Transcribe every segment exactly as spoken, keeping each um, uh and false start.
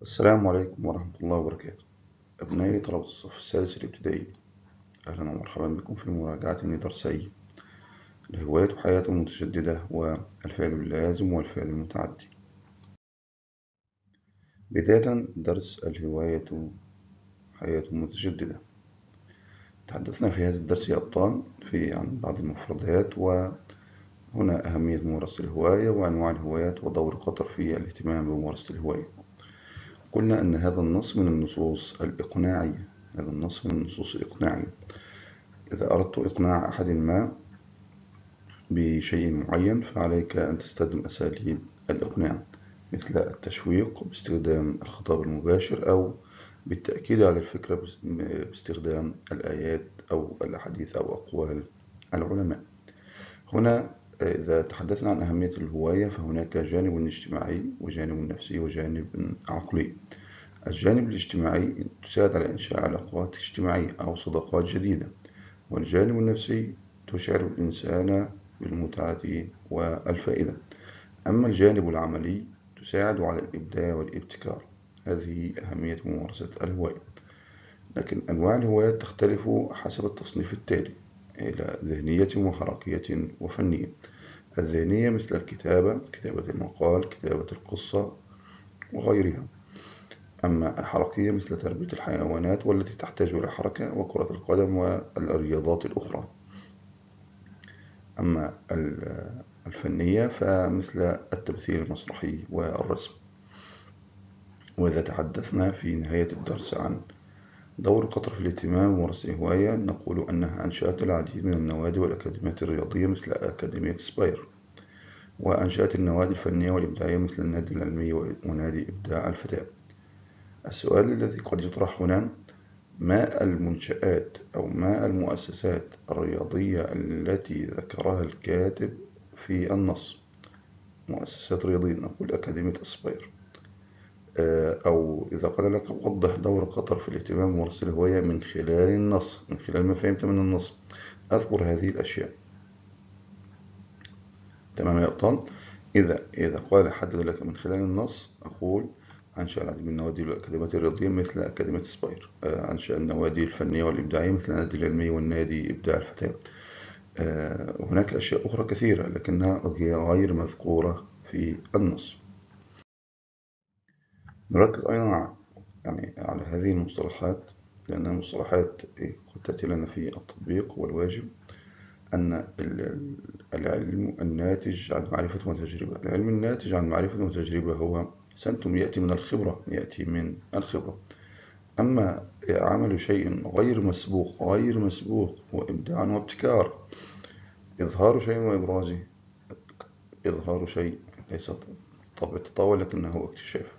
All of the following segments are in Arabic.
السلام عليكم ورحمة الله وبركاته. أبنائي طلبة الصف السادس الابتدائي، أهلا ومرحبا بكم في مراجعة لدرسي الهوايات وحياة متجددة والفعل اللازم والفعل المتعدي. بداية درس الهواية حياة متجددة. تحدثنا في هذا الدرس يا أبطال في عن بعض المفردات، وهنا أهمية ممارسة الهواية وأنواع الهوايات ودور القطر في الاهتمام بممارسة الهواية. قلنا أن هذا النص من النصوص الإقناعية هذا النص من النصوص الإقناعية إذا أردت إقناع أحد ما بشيء معين فعليك أن تستخدم أساليب الإقناع، مثل التشويق باستخدام الخطاب المباشر، أو بالتأكيد على الفكرة باستخدام الآيات أو الأحاديث أو أقوال العلماء. هنا إذا تحدثنا عن أهمية الهواية فهناك جانب اجتماعي وجانب نفسي وجانب عقلي. الجانب الاجتماعي تساعد على إنشاء علاقات اجتماعية أو صداقات جديدة، والجانب النفسي تشعر الإنسان بالمتعة والفائدة. أما الجانب العملي تساعد على الإبداع والابتكار. هذه أهمية ممارسة الهواية. لكن أنواع الهوايات تختلف حسب التصنيف التالي إلى ذهنية وحركية وفنية. الذهنية مثل الكتابة، كتابة المقال، كتابة القصة وغيرها. أما الحركية مثل تربية الحيوانات والتي تحتاج إلى حركة، وكرة القدم والرياضات الأخرى. أما الفنية فمثل التمثيل المسرحي والرسم. وإذا تحدثنا في نهاية الدرس عن دور قطر في الاهتمام بممارسة الهواية نقول أنها أنشأت العديد من النوادي والأكاديميات الرياضية مثل أكاديمية سباير، وأنشأت النوادي الفنية والإبداعية مثل النادي العلمي ونادي إبداع الفتاة. السؤال الذي قد يطرح هنا: ما المنشآت أو ما المؤسسات الرياضية التي ذكرها الكاتب في النص؟ مؤسسات رياضية نقول أكاديمية أسباير. أو إذا قال لك وضح دور قطر في الاهتمام بممارسة الهواية من خلال النص، من خلال ما فهمت من النص، أذكر هذه الأشياء. تمام يا أبطال؟ إذا إذا قال حدد لك من خلال النص أقول: أنشأ العديد من النوادي والأكاديميات الرياضية مثل أكاديمية سباير، أنشأ النوادي الفنية والإبداعية مثل النادي العلمي والنادي إبداع الفتاة. هناك أشياء أخرى كثيرة لكنها غير مذكورة في النص. نركز أيضا يعني على هذه المصطلحات لأنها مصطلحات قد تأتي لنا في التطبيق والواجب. أن العلم الناتج عن معرفة وتجربة العلم الناتج عن معرفة وتجربة هو سنتم يأتي من الخبرة يأتي من الخبرة. أما عمل شيء غير مسبوق غير مسبوق هو إبداع وابتكار. إظهار شيء وإبرازه. إظهار شيء ليس طبع تطاول لكنه اكتشاف.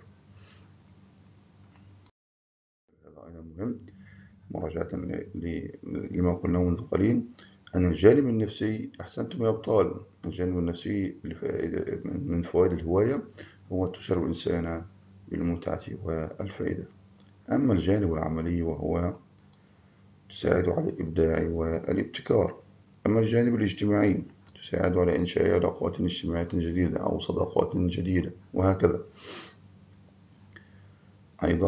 هذا أيضا مهم مراجعة لما قلنا منذ قليل أن الجانب النفسي أحسنتم يا أبطال الجانب النفسي من فوائد الهواية هو تشعر الإنسان بالمتعة والفائدة. أما الجانب العملي وهو تساعد على الإبداع والابتكار. أما الجانب الاجتماعي تساعد على إنشاء علاقات اجتماعية جديدة أو صداقات جديدة وهكذا. أيضا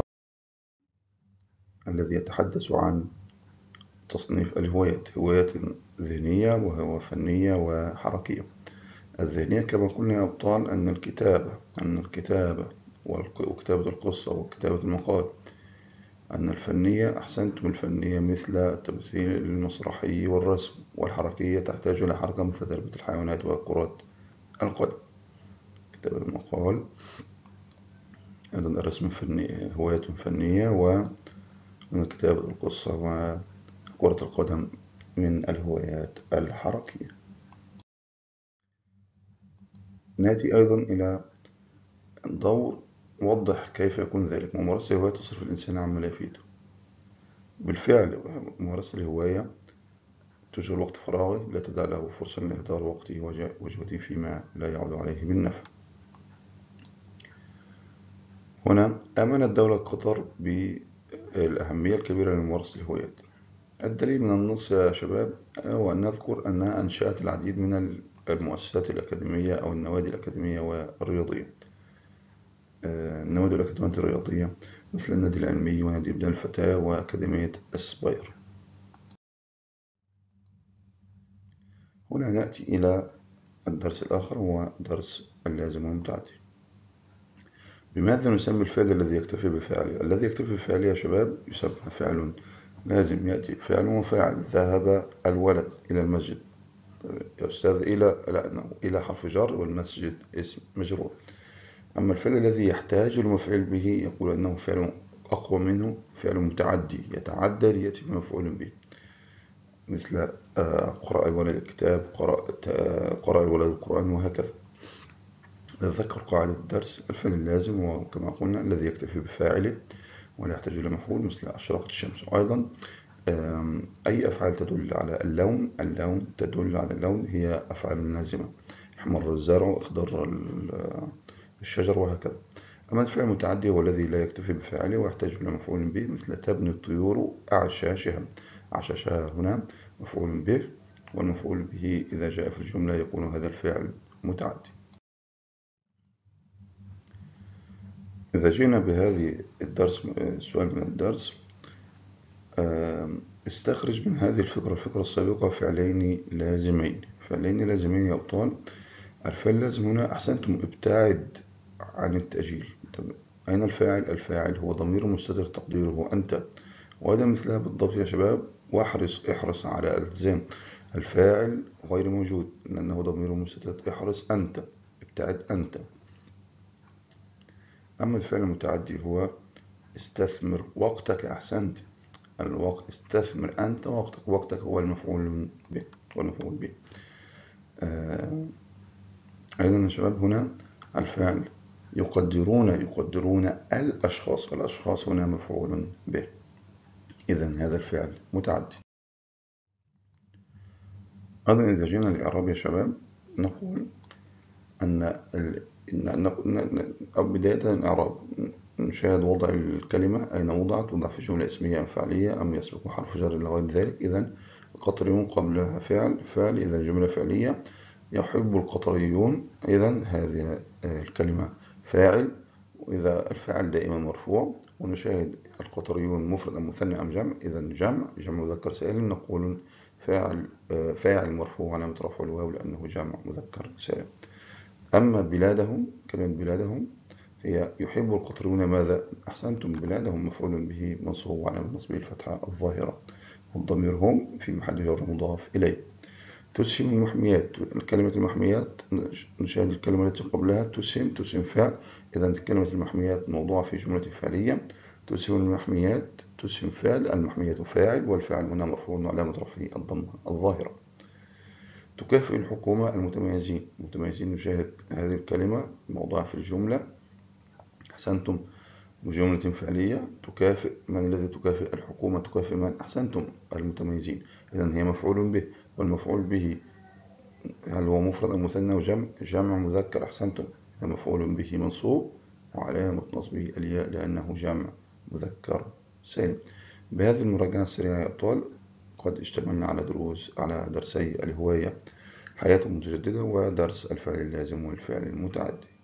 الذي يتحدث عن تصنيف الهوايات: هوايات ذهنية وهو فنية وحركية. الذهنية كما قلنا يا أبطال أن الكتابة أن الكتابة وكتابة القصة وكتابة المقال. أن الفنية أحسنتم الفنية مثل التمثيل المسرحي والرسم. والحركية تحتاج إلى حركة مثل تربية الحيوانات وكرة القدم. كتابة المقال أيضا الرسم فني هواية فنية، وكتابة القصة وكرة القدم من الهوايات الحركية. نأتي أيضا إلى دور وضح كيف يكون ذلك. ممارسة الهواية تصرف الإنسان عما لا يفيده. بالفعل ممارسة الهواية تشغل وقت فراغه، لا تدع له فرصة لإهدار وقته وجهده فيما لا يعود عليه بالنفع. هنا آمنت دولة قطر بالأهمية الكبيرة لممارسة الهوايات. الدليل من النص يا شباب هو أن نذكر أنها أنشأت العديد من المؤسسات الأكاديمية أو النوادي الأكاديمية والرياضية. النوادي والأكاديميات الرياضية مثل النادي العلمي ونادي ابن الفتاة وأكاديمية السباير. هنا نأتي إلى الدرس الآخر هو درس اللازم والمتعدي. بماذا نسمي الفعل الذي يكتفي بفعله؟ الذي يكتفي بفعله يا شباب يسمى فعل لازم، يأتي فعل وفاعل. ذهب الولد إلى المسجد يا أستاذ إلى لا إلى حرف جر والمسجد اسم مجرور. أما الفعل الذي يحتاج لمفعول به يقول أنه فعل أقوى منه، فعل متعدي يتعدى ليأتي بمفعول به، مثل قرأ الولد الكتاب، قرأ الولد القرآن، وهكذا. تذكر قاعدة الدرس: الفعل اللازم وكما قلنا الذي يكتفي بفاعله ولا يحتاج إلى مفعول، مثل أشرقت الشمس. وأيضا أي أفعال تدل على اللون، اللون تدل على اللون هي أفعال لازمة: احمر الزرع، اخضر الشجر، وهكذا. أما الفعل المتعدي هو الذي لا يكتفي بفاعله ويحتاج إلى مفعول به، مثل تبني الطيور أعشاشها. أعشاشها هنا مفعول به، والمفعول به إذا جاء في الجملة يكون هذا الفعل متعدي. إذا جينا بهذه الدرس سؤال من الدرس: استخرج من هذه الفكرة الفكرة السابقة فعلين لازمين. فعلين لازمين يا أبطال. الفعل اللازم هنا أحسنتم ابتعد عن التأجيل. أين الفاعل؟ الفاعل هو ضمير مستتر تقديره أنت. وهذا مثلها بالضبط يا شباب. واحرص احرص على الالتزام. الفاعل غير موجود لأنه ضمير مستتر. احرص أنت، ابتعد أنت. أما الفعل المتعدي هو استثمر وقتك. أحسنت، الوقت. استثمر أنت وقتك. وقتك هو المفعول به، هو المفعول به. آه أيضا يا شباب هنا الفعل يقدرون، يقدرون الأشخاص. الأشخاص هنا مفعول به. إذن هذا الفعل متعدي. أيضا إذا جينا للإعراب يا شباب نقول أن أو بداية الإعراب نشاهد وضع الكلمة أين وضعت، وضع في جملة اسمية أم فعلية أم يسبق حرف جر إلى غير ذلك. إذن القطريون قبلها فعل فعل إذا جملة فعلية. يحب القطريون، إذن هذه الكلمة فاعل، وإذا الفاعل دائما مرفوع. ونشاهد القطريون مفرد أم مثنى أم جمع. إذن جمع، جمع مذكر سالم، نقول فاعل فاعل مرفوع علامة رفعه الواو لأنه جمع مذكر سالم. أما بلادهم، كلمة بلادهم هي يحب القطريون ماذا؟ أحسنتم، بلادهم مفعول به منصوب وعلامة نصبه الفتحة الظاهرة، والضمير هم في محل جر مضاف إليه. تسهم المحميات. كلمة المحميات نشاهد الكلمة التي قبلها تسهم، تسهم فعل. إذا كلمة المحميات موضوعة في جملة فعلية. تسهم المحميات، تسهم فعل، المحميات فاعل، والفاعل هنا مرفوع وعلامة رفعه الضمة الظاهرة. تكافئ الحكومة المتميزين. متميزين نشاهد هذه الكلمة موضوعة في الجملة. أحسنتم، جملة فعلية. تكافئ، من الذي تكافئ؟ الحكومة. تكافئ من؟ أحسنتم، المتميزين. إذن هي مفعول به، والمفعول به هل هو مفرد أو مثنى وجمع؟ جمع مذكر. أحسنتم، هي مفعول به منصوب وعلامة نصبه الياء لأنه جمع مذكر سالم. بهذه المراجعة السريعة يا أبطال قد اشتغلنا على دروس على درسي الهواية حياة متجددة ودرس الفعل اللازم والفعل المتعدي.